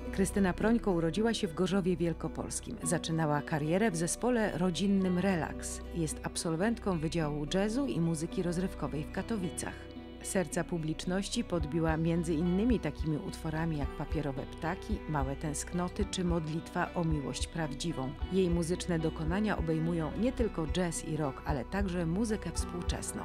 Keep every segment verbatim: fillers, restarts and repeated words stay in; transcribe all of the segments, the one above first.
Krystyna Prońko urodziła się w Gorzowie Wielkopolskim. Zaczynała karierę w zespole rodzinnym Relaks. Jest absolwentką Wydziału Jazzu i Muzyki Rozrywkowej w Katowicach. Serca publiczności podbiła między innymi takimi utworami jak Papierowe ptaki, Małe tęsknoty czy Modlitwa o miłość prawdziwą. Jej muzyczne dokonania obejmują nie tylko jazz i rock, ale także muzykę współczesną.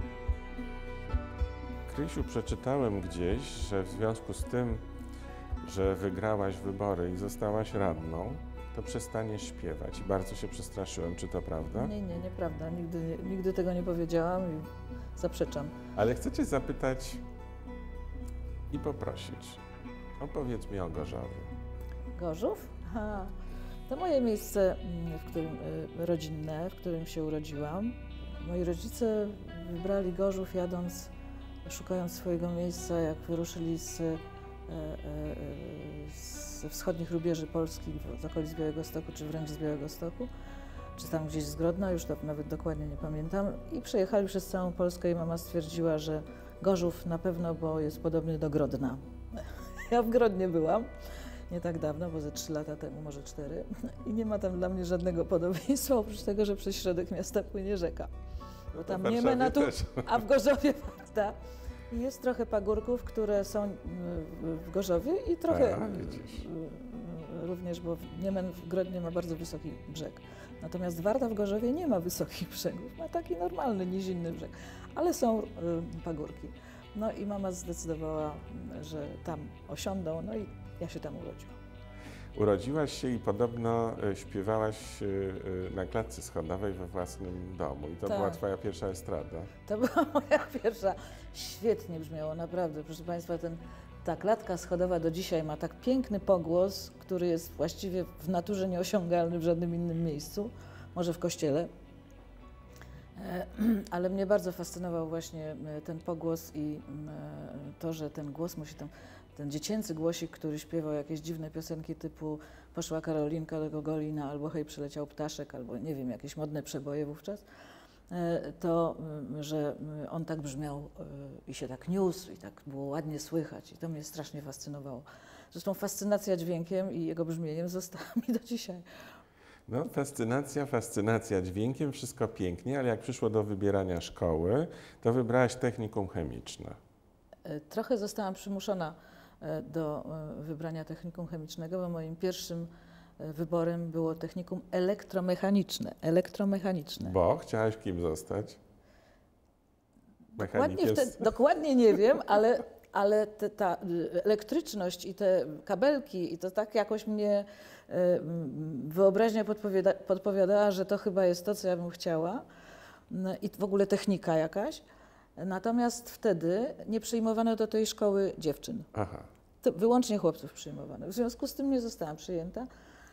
Krysiu, przeczytałem gdzieś, że w związku z tym, że wygrałaś wybory i zostałaś radną, to przestaniesz śpiewać. I bardzo się przestraszyłem. Czy to prawda? Nie, nie, nieprawda. Nigdy, nigdy tego nie powiedziałam i zaprzeczam. Ale chcę cię zapytać i poprosić. Opowiedz mi o Gorzowie. Gorzów? Aha. To moje miejsce w którym, rodzinne, w którym się urodziłam. Moi rodzice wybrali Gorzów jadąc, szukając swojego miejsca, jak wyruszyli z z wschodnich rubieży Polski, z okolic Białegostoku, czy wręcz z Białegostoku, czy tam gdzieś z Grodna, już to nawet dokładnie nie pamiętam. I przejechali przez całą Polskę i mama stwierdziła, że Gorzów na pewno, bo jest podobny do Grodna. Ja w Grodnie byłam nie tak dawno, bo ze trzy lata temu, może cztery, i nie ma tam dla mnie żadnego podobieństwa, oprócz tego, że przez środek miasta płynie rzeka. Bo tam nie ma tu, a w Gorzowie fakta. Jest trochę pagórków, które są w Gorzowie i trochę A, również, bo Niemen w Grodnie ma bardzo wysoki brzeg. Natomiast Warta w Gorzowie nie ma wysokich brzegów, ma taki normalny, nizinny brzeg, ale są pagórki. No i mama zdecydowała, że tam osiądą, no i ja się tam urodziłam. Urodziłaś się i podobno śpiewałaś na klatce schodowej we własnym domu. I to tak. była twoja pierwsza estrada. To była moja pierwsza. Świetnie brzmiało, naprawdę. Proszę Państwa, ten, ta klatka schodowa do dzisiaj ma tak piękny pogłos, który jest właściwie w naturze nieosiągalny w żadnym innym miejscu, może w kościele. Ale mnie bardzo fascynował właśnie ten pogłos i to, że ten głos musi tam, ten dziecięcy głosik, który śpiewał jakieś dziwne piosenki typu Poszła Karolinka do Gogolina, albo Hej, przyleciał ptaszek, albo nie wiem, jakieś modne przeboje wówczas, to, że on tak brzmiał i się tak niósł i tak było ładnie słychać i to mnie strasznie fascynowało. Zresztą fascynacja dźwiękiem i jego brzmieniem została mi do dzisiaj. No, fascynacja, fascynacja dźwiękiem, wszystko pięknie, ale jak przyszło do wybierania szkoły, to wybrałaś technikum chemiczne. Trochę zostałam przymuszona do wybrania technikum chemicznego, bo moim pierwszym wyborem było technikum elektromechaniczne. Elektromechaniczne. Bo chciałaś kim zostać? Dokładnie, wtedy, dokładnie nie wiem, ale, ale te, ta elektryczność i te kabelki, i to tak jakoś mnie wyobraźnia podpowiada, podpowiadała, że to chyba jest to, co ja bym chciała. I w ogóle technika jakaś. Natomiast wtedy nie przyjmowano do tej szkoły dziewczyn. Aha. To wyłącznie chłopców przyjmowano. W związku z tym nie zostałam przyjęta,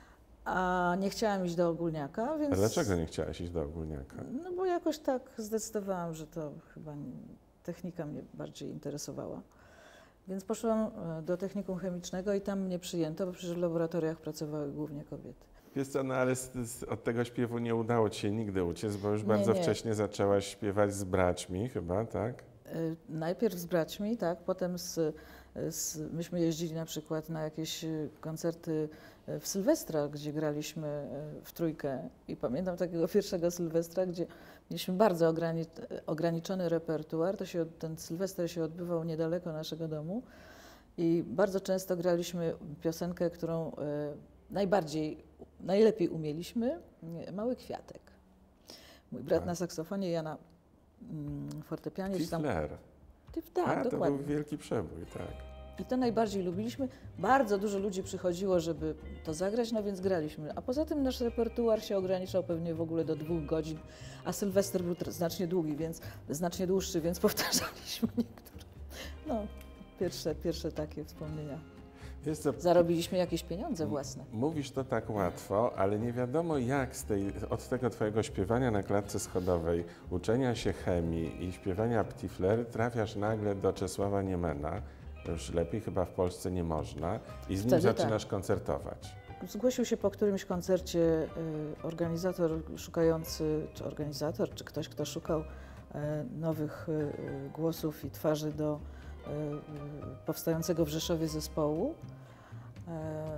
a nie chciałam iść do ogólniaka, więc... A dlaczego nie chciałaś iść do ogólniaka? No bo jakoś tak zdecydowałam, że to chyba technika mnie bardziej interesowała. Więc poszłam do technikum chemicznego i tam mnie przyjęto, bo przecież w laboratoriach pracowały głównie kobiety. Wiesz co, no ale z, z, od tego śpiewu nie udało ci się nigdy uciec, bo już bardzo nie, nie. wcześnie zaczęłaś śpiewać z braćmi chyba, tak? Y, najpierw z braćmi, tak, potem z, z, myśmy jeździli na przykład na jakieś koncerty w Sylwestra, gdzie graliśmy w trójkę i pamiętam takiego pierwszego Sylwestra, gdzie mieliśmy bardzo ograni ograniczony repertuar, to się, ten Sylwester się odbywał niedaleko naszego domu i bardzo często graliśmy piosenkę, którą y, najbardziej, najlepiej umieliśmy, Mały kwiatek. Mój brat na saksofonie, ja na mm, fortepianie. Tifler. Tak, A, to dokładnie. był wielki przebój, tak. I to najbardziej lubiliśmy. Bardzo dużo ludzi przychodziło, żeby to zagrać, no więc graliśmy. A poza tym nasz repertuar się ograniczał pewnie w ogóle do dwóch godzin, a Sylwester był znacznie długi, więc znacznie dłuższy, więc powtarzaliśmy niektóre. No, pierwsze, pierwsze takie wspomnienia. Wiesz co, zarobiliśmy jakieś pieniądze własne. Mówisz to tak łatwo, ale nie wiadomo jak z tej, od tego twojego śpiewania na klatce schodowej, uczenia się chemii i śpiewania Ptifler trafiasz nagle do Czesława Niemena. Już lepiej chyba w Polsce nie można i z nim Wtedy zaczynasz tak. koncertować. Zgłosił się po którymś koncercie y, organizator szukający, czy organizator, czy ktoś, kto szukał y, nowych y, głosów i twarzy do y, y, powstającego w Rzeszowie zespołu.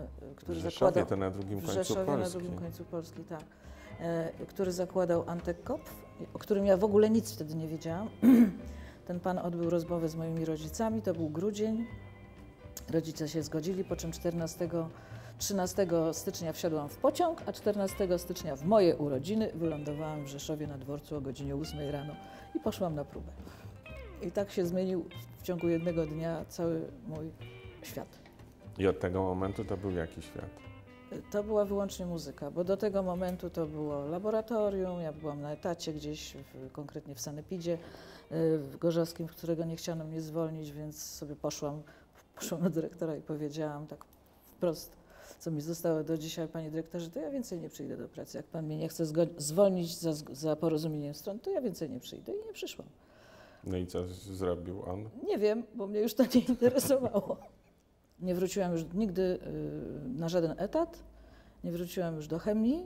który w Rzeszowie, zakładał... to na drugim w końcu Rzeszowie, Polski. na drugim końcu Polski, tak. E, który zakładał Antek-Kopf, o którym ja w ogóle nic wtedy nie wiedziałam. Ten pan odbył rozmowę z moimi rodzicami, to był grudzień. Rodzice się zgodzili, po czym czternastego, trzynastego stycznia wsiadłam w pociąg, a czternastego stycznia w moje urodziny wylądowałam w Rzeszowie na dworcu o godzinie ósmej rano i poszłam na próbę. I tak się zmienił w ciągu jednego dnia cały mój świat. I od tego momentu to był jaki świat? To była wyłącznie muzyka, bo do tego momentu to było laboratorium, ja byłam na etacie gdzieś, w, konkretnie w sanepidzie w Gorzowskim, w którego nie chciano mnie zwolnić, więc sobie poszłam, poszłam do dyrektora i powiedziałam tak wprost, co mi zostało do dzisiaj, panie dyrektorze, to ja więcej nie przyjdę do pracy. Jak pan mnie nie chce zwolnić za, za porozumieniem stron, to ja więcej nie przyjdę i nie przyszłam. No i co zrobił on? Nie wiem, bo mnie już to nie interesowało. Nie wróciłam już nigdy y, na żaden etat, nie wróciłam już do chemii.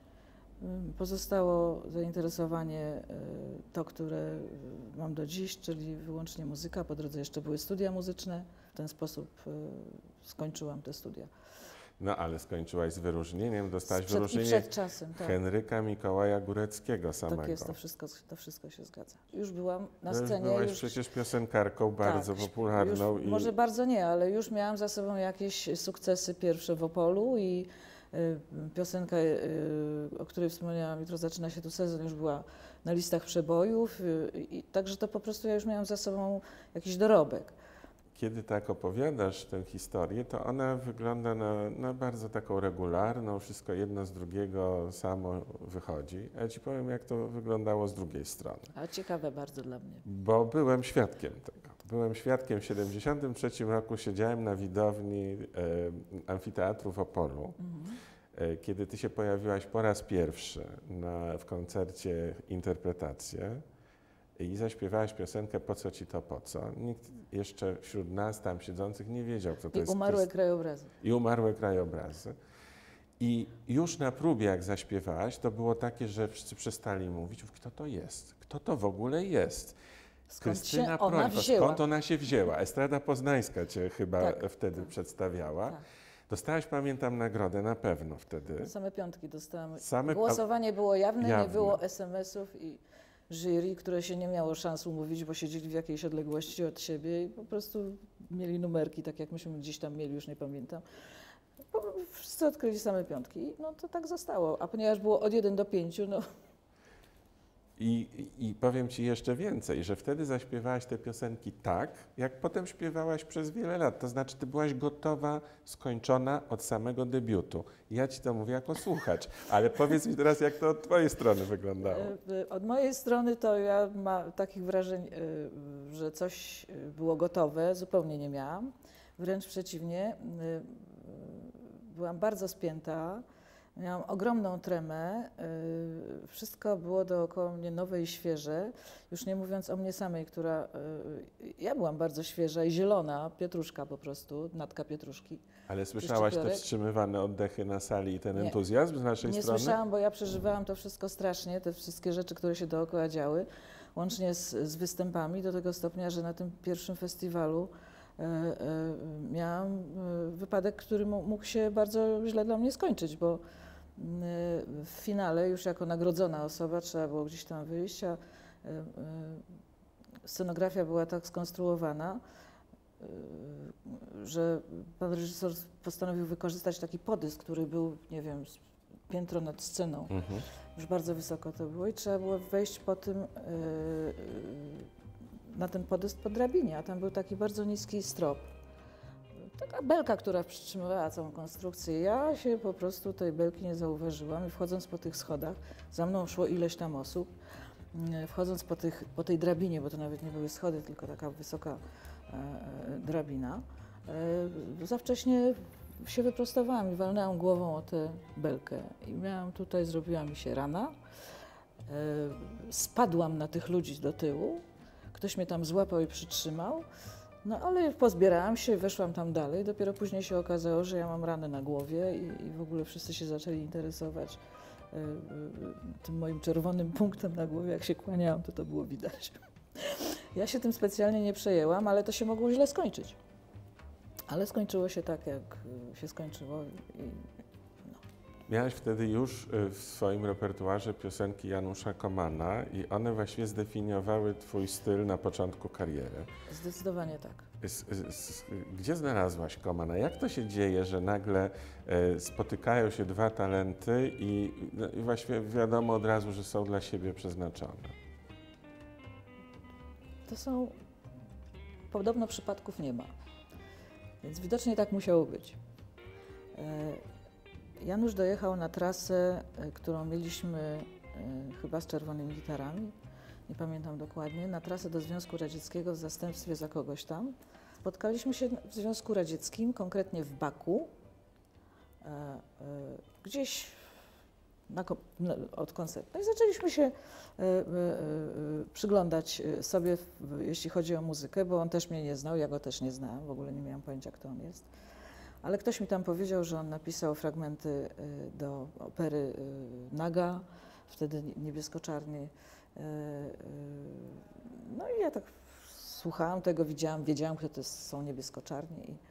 Y, pozostało zainteresowanie y, to, które y, mam do dziś, czyli wyłącznie muzyka. Po drodze jeszcze były studia muzyczne. W ten sposób y, skończyłam te studia. No ale skończyłaś z wyróżnieniem, dostałaś Przed, wyróżnienie przed czasem, tak. Henryka Mikołaja Góreckiego samego. Tak jest, to wszystko, to wszystko się zgadza. Już byłam na No już scenie. byłaś już, przecież piosenkarką bardzo tak, popularną. Już, i... Może bardzo nie, ale już miałam za sobą jakieś sukcesy pierwsze w Opolu i y, piosenka, y, o której wspomniałam, jutro zaczyna się tu sezon, już była na listach przebojów. Y, i, także to po prostu ja już miałam za sobą jakiś dorobek. Kiedy tak opowiadasz tę historię, to ona wygląda na, na bardzo taką regularną, wszystko jedno z drugiego samo wychodzi. A ja ci powiem, jak to wyglądało z drugiej strony. A ciekawe bardzo dla mnie. Bo byłem świadkiem tego. Byłem świadkiem w siedemdziesiątym trzecim roku, siedziałem na widowni e, amfiteatru w Opolu, Mhm. e, kiedy ty się pojawiłaś po raz pierwszy na, w koncercie Interpretacje. I zaśpiewałaś piosenkę Po co ci to po co? Nikt jeszcze wśród nas tam siedzących nie wiedział, kto to I jest. umarłe krajobrazy. I umarłe krajobrazy. I już na próbie, jak zaśpiewałaś, to było takie, że wszyscy przestali mówić, kto to jest? Kto to w ogóle jest? Skąd Krystyna się ona Prońko, wzięła? skąd ona się wzięła? Estrada Poznańska cię chyba Tak, wtedy tak, przedstawiała. Tak. Dostałaś, pamiętam, nagrodę na pewno wtedy. Same piątki dostałam. Same- Głosowanie było jawne, jawne. nie było es em esów i jury, które się nie miało szans umówić, bo siedzieli w jakiejś odległości od siebie i po prostu mieli numerki, tak jak myśmy gdzieś tam mieli, już nie pamiętam. Po- Wszyscy odkryli same piątki i no to tak zostało. A ponieważ było od jeden do pięciu, no I, I powiem ci jeszcze więcej, że wtedy zaśpiewałaś te piosenki tak, jak potem śpiewałaś przez wiele lat. To znaczy, ty byłaś gotowa, skończona od samego debiutu. Ja ci to mówię jako słuchacz, ale powiedz mi teraz, jak to od twojej strony wyglądało. e, od mojej strony to ja ma takich wrażeń, e, że coś było gotowe, zupełnie nie miałam. Wręcz przeciwnie, e, byłam bardzo spięta. Miałam ogromną tremę, y, wszystko było dookoła mnie nowe i świeże, już nie mówiąc o mnie samej, która, y, ja byłam bardzo świeża i zielona, pietruszka po prostu, natka pietruszki. Ale słyszałaś te szczypiorek? wstrzymywane oddechy na sali i ten Nie. entuzjazm z naszej Nie strony? słyszałam, bo ja przeżywałam to wszystko strasznie, te wszystkie rzeczy, które się dookoła działy, łącznie z, z występami, do tego stopnia, że na tym pierwszym festiwalu e, e, miałam e, wypadek, który mu- mógł się bardzo źle dla mnie skończyć, bo w finale, już jako nagrodzona osoba, trzeba było gdzieś tam wyjść, a y, y, scenografia była tak skonstruowana, y, że pan reżyser postanowił wykorzystać taki podysk, który był, nie wiem, z- piętro nad sceną. Mhm. Już bardzo wysoko to było i trzeba było wejść po tym, y, y, na ten podysk po drabinie, a tam był taki bardzo niski strop. Taka belka, która przytrzymywała całą konstrukcję. Ja się po prostu tej belki nie zauważyłam i wchodząc po tych schodach, za mną szło ileś tam osób, mm, wchodząc po, tych, po tej drabinie, bo to nawet nie były schody, tylko taka wysoka e, e, drabina, e, za wcześnie się wyprostowałam i walnęłam głową o tę belkę i miałam tutaj, zrobiła mi się rana, e, spadłam na tych ludzi do tyłu, ktoś mnie tam złapał i przytrzymał. No ale pozbierałam się, weszłam tam dalej. Dopiero później się okazało, że ja mam ranę na głowie i, i w ogóle wszyscy się zaczęli interesować y, y, tym moim czerwonym punktem na głowie. Jak się kłaniałam, to to było widać. Ja się tym specjalnie nie przejęłam, ale to się mogło źle skończyć. Ale skończyło się tak, jak się skończyło. I, no. Miałaś wtedy już w swoim repertuarze piosenki Janusza Komana i one właściwie zdefiniowały twój styl na początku kariery. Zdecydowanie tak. Z, z, gdzie znalazłaś Komana? Jak to się dzieje, że nagle e, spotykają się dwa talenty i, no, i właściwie wiadomo od razu, że są dla siebie przeznaczone? To są... Podobno przypadków nie ma. Więc widocznie tak musiało być. Janusz dojechał na trasę, którą mieliśmy chyba z Czerwonymi Gitarami, nie pamiętam dokładnie, na trasę do Związku Radzieckiego w zastępstwie za kogoś tam. Spotkaliśmy się w Związku Radzieckim, konkretnie w Baku, gdzieś na, od koncertu. No i zaczęliśmy się przyglądać sobie, jeśli chodzi o muzykę, bo on też mnie nie znał, ja go też nie znałam, w ogóle nie miałam pojęcia, kto on jest. Ale ktoś mi tam powiedział, że on napisał fragmenty do opery Naga, wtedy niebiesko-czarnej. No i ja tak słuchałam tego, widziałam, wiedziałam, kto to są niebiesko-czarni i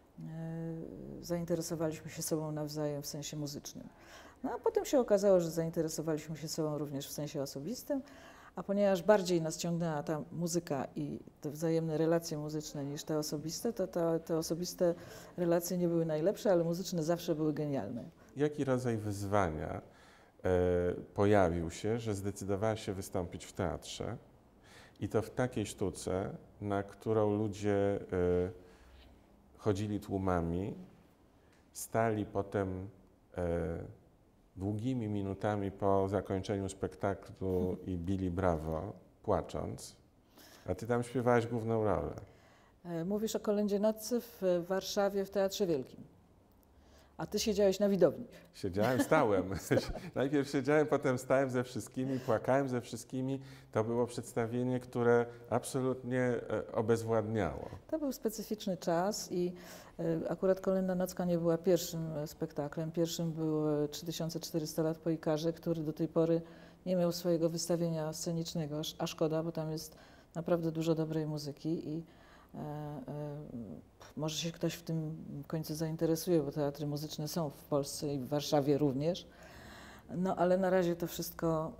zainteresowaliśmy się sobą nawzajem w sensie muzycznym. No a potem się okazało, że zainteresowaliśmy się sobą również w sensie osobistym, a ponieważ bardziej nas ciągnęła ta muzyka i te wzajemne relacje muzyczne niż te osobiste, to te, te osobiste relacje nie były najlepsze, ale muzyczne zawsze były genialne. Jaki rodzaj wyzwania e, pojawił się, że zdecydowałaś się wystąpić w teatrze i to w takiej sztuce, na którą ludzie e, chodzili tłumami, stali potem e, długimi minutami po zakończeniu spektaklu i bili brawo, płacząc, a ty tam śpiewałaś główną rolę. Mówisz o Kolędzie Noccy w Warszawie w Teatrze Wielkim, a ty siedziałeś na widowni. Siedziałem, stałem. Najpierw siedziałem, potem stałem ze wszystkimi, płakałem ze wszystkimi. To było przedstawienie, które absolutnie obezwładniało. To był specyficzny czas i akurat Kolęda Nocka nie była pierwszym spektaklem. Pierwszym był trzy tysiące czterysta lat po Ikarze, który do tej pory nie miał swojego wystawienia scenicznego, a szkoda, bo tam jest naprawdę dużo dobrej muzyki i e, e, może się ktoś w tym w końcu zainteresuje, bo teatry muzyczne są w Polsce i w Warszawie również. No ale na razie to wszystko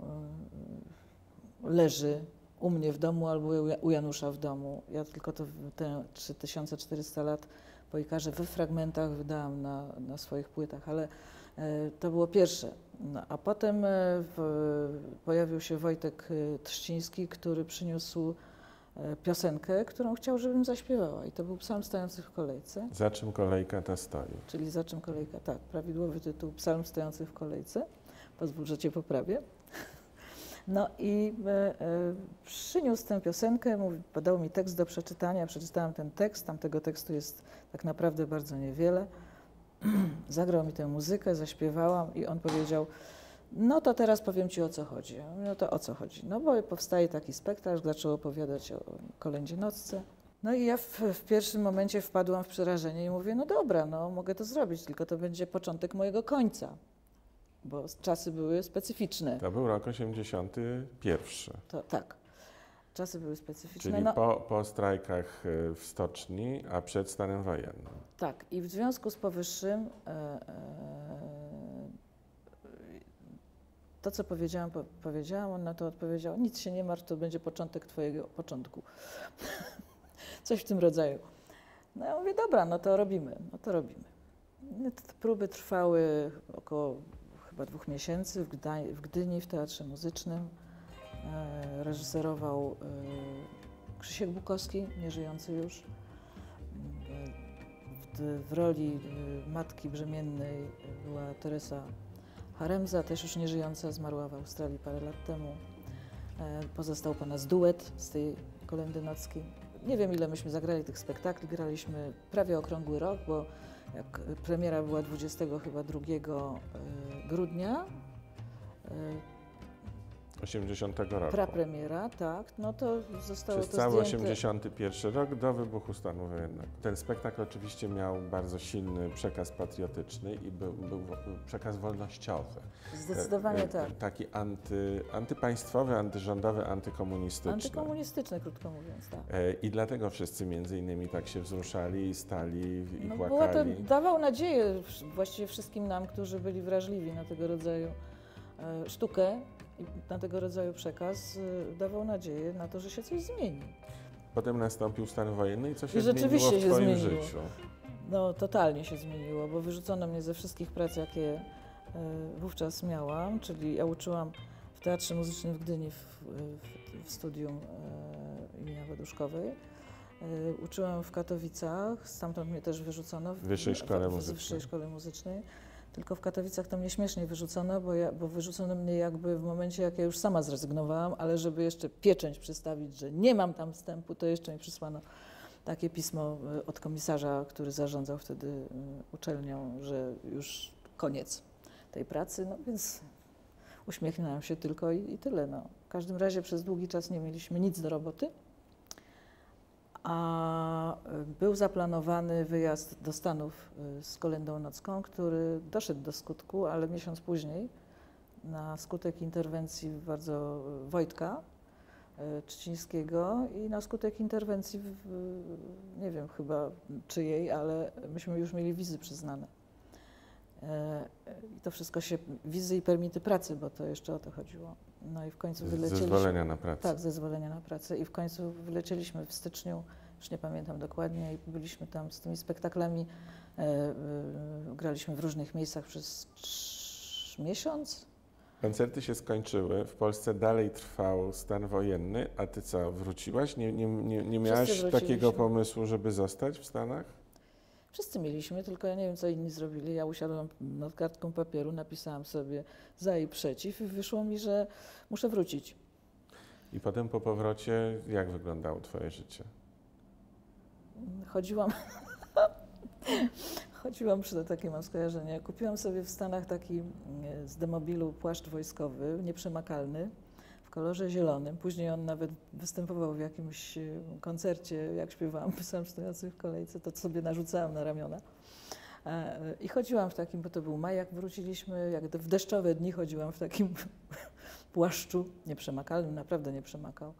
e, leży u mnie w domu albo u Janusza w domu. Ja tylko to te trzy tysiące czterysta lat po Ikarze we fragmentach wydałam na, na swoich płytach, ale e, to było pierwsze. No, a potem e, w, pojawił się Wojtek Trzciński, który przyniósł e, piosenkę, którą chciał, żebym zaśpiewała. I to był Psalm stojący w kolejce. Za czym kolejka ta stoi? Czyli Za czym kolejka, tak. Prawidłowy tytuł Psalm stojący w kolejce. Pozwól, że cię poprawię. No i e, e, przyniósł tę piosenkę, mówi, podał mi tekst do przeczytania, przeczytałam ten tekst, tam tego tekstu jest tak naprawdę bardzo niewiele. Zagrał mi tę muzykę, zaśpiewałam i on powiedział, no to teraz powiem ci, o co chodzi. Ja mówię, no to o co chodzi? No bo powstaje taki spektakl, zaczął opowiadać o Kolędzie Nocce. No i ja w, w pierwszym momencie wpadłam w przerażenie i mówię, no dobra, no mogę to zrobić, tylko to będzie początek mojego końca. Bo czasy były specyficzne. To był rok osiemdziesiąty pierwszy. To, tak, czasy były specyficzne. Czyli no, po, po strajkach w stoczni, a przed stanem wojennym. Tak, i w związku z powyższym e, e, to, co powiedziałam, po, powiedziałam, on na to odpowiedział, nic się nie martw, to będzie początek twojego początku. Coś w tym rodzaju. No ja mówię, dobra, no to robimy, no to robimy. No, te próby trwały około chyba dwóch miesięcy w, Gda w Gdyni, w Teatrze Muzycznym. E, reżyserował e, Krzysiek Bukowski, nieżyjący już. E, w, w roli e, matki brzemiennej była Teresa Haremza, też już nieżyjąca, zmarła w Australii parę lat temu. E, pozostał po nas duet z tej Kolędy Nockiej. Nie wiem, ile myśmy zagrali tych spektakli, graliśmy prawie okrągły rok, bo jak premiera była dwudziestego chyba drugiego grudnia. osiemdziesiątego roku. Prapremiera, tak. No to zostało Przez to cały zdjęte. osiemdziesiąty pierwszy rok do wybuchu stanu wojennego. Ten spektakl oczywiście miał bardzo silny przekaz patriotyczny i był, był przekaz wolnościowy. Zdecydowanie tak. Taki anty, antypaństwowy, antyrządowy, antykomunistyczny. Antykomunistyczny, krótko mówiąc, tak. I dlatego wszyscy między innymi tak się wzruszali i stali i No, płakali. była to, dawał nadzieję właściwie wszystkim nam, którzy byli wrażliwi na tego rodzaju e, sztukę i na tego rodzaju przekaz, e, dawał nadzieję na to, że się coś zmieni. Potem nastąpił stan wojenny i co się I zmieniło rzeczywiście w się twoim zmieniło. życiu? No totalnie się zmieniło, bo wyrzucono mnie ze wszystkich prac, jakie e, wówczas miałam, czyli ja uczyłam w Teatrze Muzycznym w Gdyni w, w, w studium e, imienia Waduszkowej. E, uczyłam w Katowicach, stamtąd mnie też wyrzucono w Wyższej Szkole w, w, w Muzycznej. Wyższej Szkole Muzycznej. Tylko w Katowicach to mnie śmiesznie wyrzucono, bo, ja, bo wyrzucono mnie jakby w momencie, jak ja już sama zrezygnowałam, ale żeby jeszcze pieczęć przystawić, że nie mam tam wstępu, to jeszcze mi przysłano takie pismo od komisarza, który zarządzał wtedy uczelnią, że już koniec tej pracy, no więc uśmiechnęłam się tylko i, i tyle. No. W każdym razie przez długi czas nie mieliśmy nic do roboty, a był zaplanowany wyjazd do Stanów z Kolędą Nocką, który doszedł do skutku, ale miesiąc później na skutek interwencji bardzo Wojtka Trzcińskiego i na skutek interwencji, w, nie wiem chyba czyjej, ale myśmy już mieli wizy przyznane. I to wszystko się, wizy i permity pracy, bo to jeszcze o to chodziło. No i w końcu wylecieliśmy. Zezwolenia na pracę. Tak, zezwolenia na pracę i w końcu wylecieliśmy w styczniu, już nie pamiętam dokładnie, i byliśmy tam z tymi spektaklami, e, e, graliśmy w różnych miejscach przez trz, miesiąc. Koncerty się skończyły, w Polsce dalej trwał stan wojenny, a ty co, wróciłaś? Nie, nie, nie, nie miałaś takiego pomysłu, żeby zostać w Stanach? Wszyscy mieliśmy, tylko ja nie wiem, co inni zrobili. Ja usiadłam nad kartką papieru, napisałam sobie za i przeciw i wyszło mi, że muszę wrócić. I potem po powrocie, jak wyglądało twoje życie? Chodziłam, chodziłam przy takie mam skojarzenie. Kupiłam sobie w Stanach taki z demobilu płaszcz wojskowy, nieprzemakalny, w kolorze zielonym. Później on nawet występował w jakimś koncercie, jak śpiewałam Sam stojący w kolejce, to sobie narzucałam na ramiona. I chodziłam w takim, bo to był maj, jak wróciliśmy, jak w deszczowe dni chodziłam w takim płaszczu nieprzemakalnym, naprawdę nie przemakał,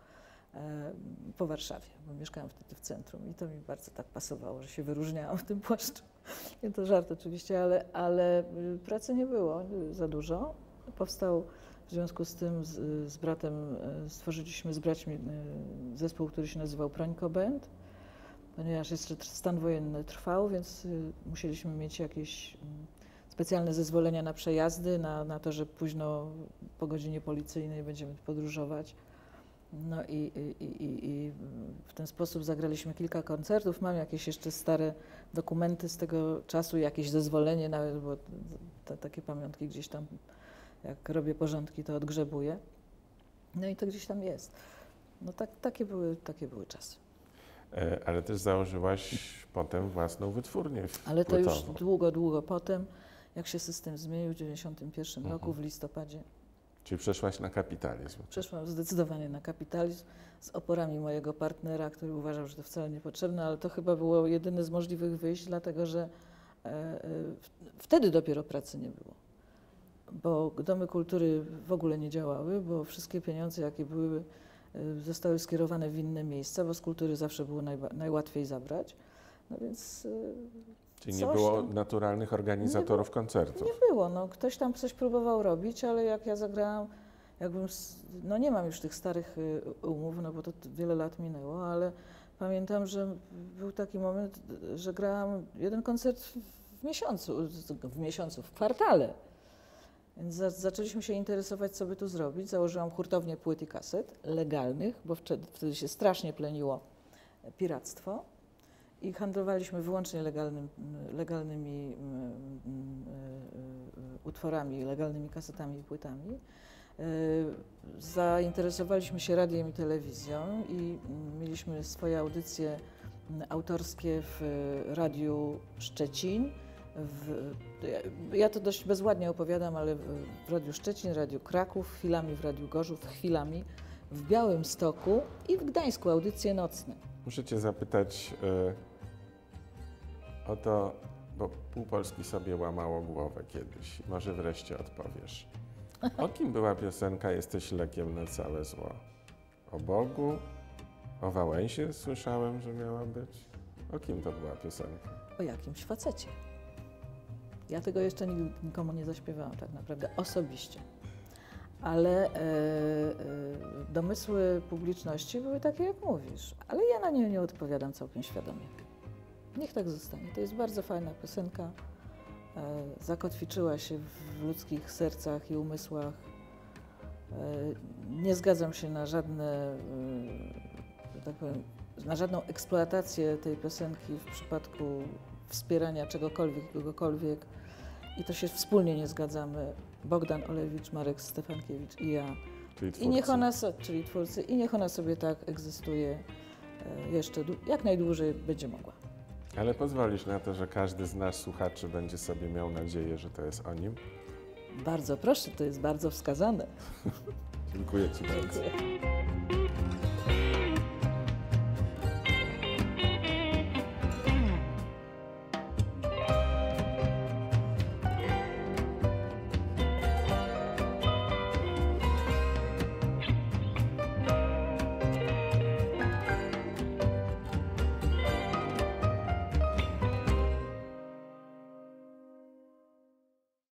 po Warszawie, bo mieszkałam wtedy w centrum i to mi bardzo tak pasowało, że się wyróżniałam w tym płaszczu. I to żart oczywiście, ale, ale pracy nie było za dużo. Powstał w związku z tym z, z bratem, stworzyliśmy z braćmi zespół, który się nazywał Prońko Band, ponieważ jeszcze stan wojenny trwał, więc musieliśmy mieć jakieś specjalne zezwolenia na przejazdy, na, na to, że późno po godzinie policyjnej będziemy podróżować. No i, i, i, i w ten sposób zagraliśmy kilka koncertów. Mam jakieś jeszcze stare dokumenty z tego czasu, jakieś zezwolenie nawet, bo te, takie pamiątki gdzieś tam, jak robię porządki, to odgrzebuję. No i to gdzieś tam jest. No tak, takie były, takie były czasy. Ale też założyłaś potem własną wytwórnię Ale to płytową. już długo, długo potem, jak się system zmienił w dziewięćdziesiątym pierwszym Mhm. roku w listopadzie. Czyli przeszłaś na kapitalizm. Przeszłam zdecydowanie na kapitalizm z oporami mojego partnera, który uważał, że to wcale niepotrzebne, ale to chyba było jedyne z możliwych wyjść, dlatego że e, e, wtedy dopiero pracy nie było. Bo domy kultury w ogóle nie działały, bo wszystkie pieniądze, jakie były, e, zostały skierowane w inne miejsca, bo z kultury zawsze było najba- najłatwiej zabrać. No więc... E, Czyli nie coś było tam- naturalnych organizatorów nie koncertów. Nie było, no ktoś tam coś próbował robić, ale jak ja zagrałam, jakbym, s- no nie mam już tych starych y, umów, no bo to t- wiele lat minęło, ale pamiętam, że był taki moment, że grałam jeden koncert w- w miesiącu, z- w miesiącu, w kwartale. Więc za, zaczęliśmy się interesować, co by tu zrobić. Założyłam hurtownię płyt i kaset legalnych, bo wtedy, wtedy się strasznie pleniło piractwo. I handlowaliśmy wyłącznie legalnym, legalnymi utworami, legalnymi kasetami i płytami. Zainteresowaliśmy się radiem i telewizją i mieliśmy swoje audycje autorskie w Radiu Szczecin, w, ja, ja to dość bezładnie opowiadam, ale w, w Radiu Szczecin, Radiu Kraków, chwilami w Radiu Gorzów, chwilami w Białymstoku i w Gdańsku audycje nocne. Muszę cię zapytać y, o to, bo pół Polski sobie łamało głowę kiedyś. Może wreszcie odpowiesz. O kim była piosenka Jesteś lekiem na całe zło? O Bogu? O Wałęsie słyszałem, że miała być. O kim to była piosenka? O jakimś facecie. Ja tego jeszcze nikomu nie zaśpiewałam tak naprawdę, osobiście. Ale e, e, domysły publiczności były takie, jak mówisz. Ale ja na nie nie odpowiadam całkiem świadomie. Niech tak zostanie. To jest bardzo fajna piosenka. E, zakotwiczyła się w ludzkich sercach i umysłach. E, nie zgadzam się na żadne, e, że tak powiem, na żadną eksploatację tej piosenki w przypadku wspierania czegokolwiek, kogokolwiek. I to się wspólnie nie zgadzamy. Bogdan Olewicz, Marek Stefankiewicz i ja. Czyli I niech ona, so, czyli twórcy, i niech ona sobie tak egzystuje e, jeszcze jak najdłużej będzie mogła. Ale pozwolisz na to, że każdy z nas słuchaczy będzie sobie miał nadzieję, że to jest o nim? Bardzo proszę, to jest bardzo wskazane. Dziękuję ci bardzo. Dziękuję.